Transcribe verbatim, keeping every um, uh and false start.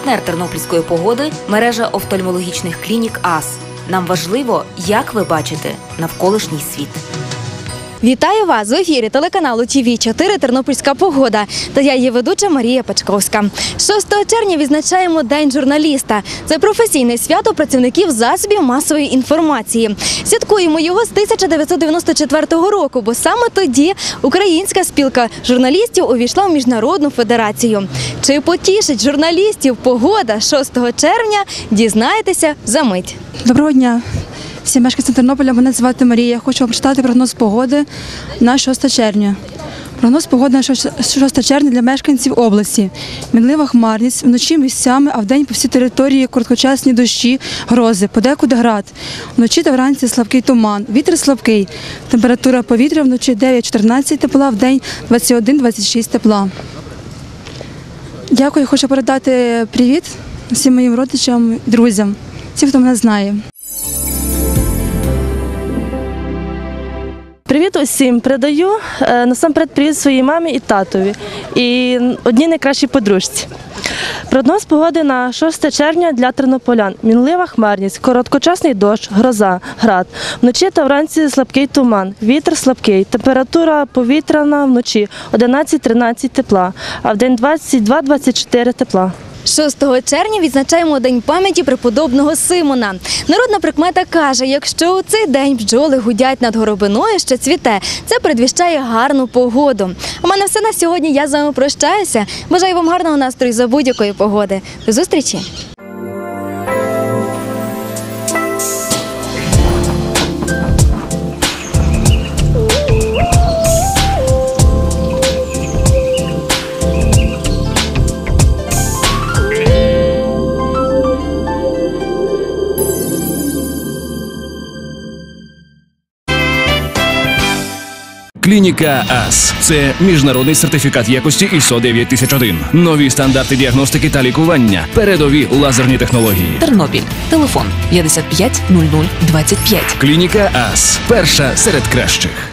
Партнер тернопільської погоди – мережа офтальмологічних клінік АС. Нам важливо, як ви бачите навколишній світ. Вітаю вас! В ефірі телеканалу Ті Ві чотири «Тернопільська погода» та я її ведуча Марія Пачковська. шостого червня відзначаємо День журналіста. Це професійне свято працівників засобів масової інформації. Святкуємо його з тисяча дев'ятсот дев'яносто четвертого року, бо саме тоді Українська спілка журналістів увійшла в Міжнародну федерацію. Чи потішить журналістів погода шостого червня, дізнаєтеся за мить. Доброго дня! Всім мешканцям Тернополя, мене звати Марія. Хочу вам прочитати прогноз погоди на шосте червня. Прогноз погоди на шосте червня для мешканців області. Мінлива хмарність, вночі місцями, а вдень по всій території короткочасні дощі, грози, подекуди град. Вночі та вранці слабкий туман, вітер слабкий. Температура повітря вночі дев'ять чотирнадцять тепла, вдень двадцять один двадцять шість тепла. Дякую, хочу передати привіт всім моїм родичам, друзям, всім, хто мене знає. Привіт усім! Передаю насамперед привіт своїй мамі і татові і одній найкращій подружці. Прогноз погоди на шосте червня для тернополян. Мінлива хмарність, короткочасний дощ, гроза, град. Вночі та вранці слабкий туман, вітер слабкий, температура повітряна вночі одинадцять тринадцять тепла, а вдень двадцять два двадцять чотири тепла. шостого червня відзначаємо День пам'яті преподобного Симона. Народна прикмета каже, якщо у цей день бджоли гудять над горобиною, що цвіте, це передвіщає гарну погоду. У мене все на сьогодні, я з вами прощаюся. Бажаю вам гарного настрою за будь-якої погоди. До зустрічі! Клініка АС – це міжнародний сертифікат якості ай ес о дев'ять тисяч один. Нові стандарти діагностики та лікування. Передові лазерні технології. Тернопіль. Телефон п'ятдесят п'ять нуль нуль двадцять п'ять. Клініка АС – перша серед кращих.